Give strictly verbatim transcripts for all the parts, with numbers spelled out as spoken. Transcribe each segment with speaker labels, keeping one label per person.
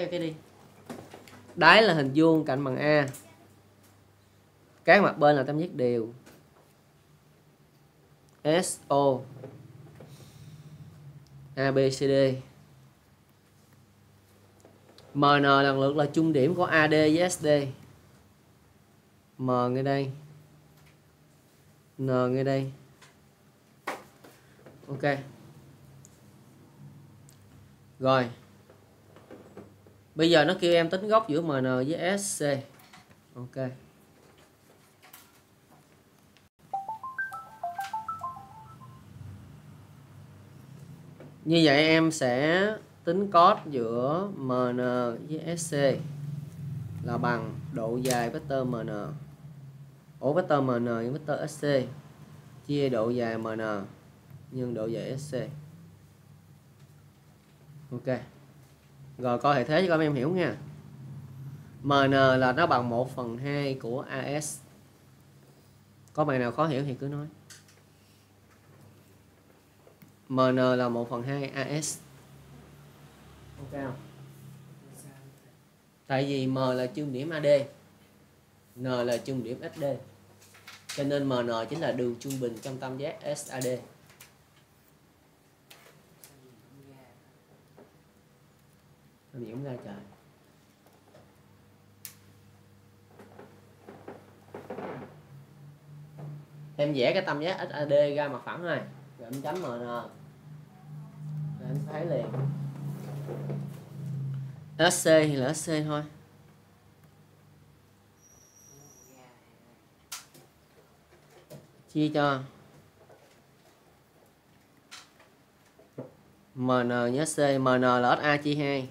Speaker 1: cho cái đi. Đáy là hình vuông, cạnh bằng A. Các mặt bên là tam giác đều. ét o a bê xê đê. em en lần lượt là chung điểm của a đê với ét đê. M ngay đây, N ngay đây. Ok. Rồi. Bây giờ nó kêu em tính góc giữa em en với ét xê. Ok. Như vậy em sẽ tính cos giữa em en với ét xê là bằng độ dài vector em en. Ủa vector em en với vector ét xê chia độ dài em en nhân độ dài ét xê. Ok. Rồi coi hệ thế cho các em hiểu nha. em en là nó bằng một phần hai của a ét. Có bài nào khó hiểu thì cứ nói. em en là một phần hai a ét. Ok không? Tại vì M là chung điểm a đê, N là chung điểm ét đê. Cho nên em en chính là đường trung bình trong tam giác ét a đê. Nhiễm ra trời. Em vẽ cái tam giác ét a đê ra mặt phẳng này, rồi em chấm em en. Rồi em thấy liền. ét xê thì là ét xê thôi. Chia cho em en với ét xê, em en là ét a chia hai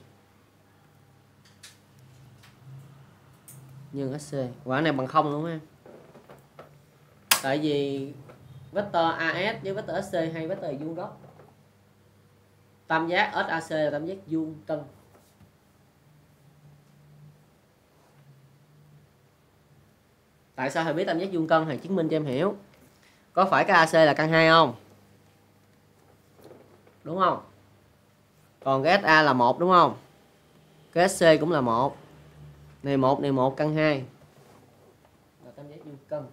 Speaker 1: nhân ét xê. Quả này bằng không luôn á. Tại vì vector a ét với vector ét xê hay vector vuông góc. Tam giác ét a xê là tam giác vuông tân. Tại sao thầy biết tam giác vuông cân? Thầy chứng minh cho em hiểu. Có phải cái a xê là căn hai không? Đúng không? Còn cái ét a là một đúng không? Cái ét xê cũng là một. Này một này một căn hai. Là tam giác vuông cân.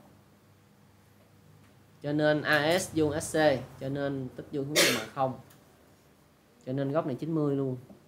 Speaker 1: Cho nên a ét vuông ét xê, cho nên tích vuông hướng bằng không. Cho nên góc này chín mươi luôn.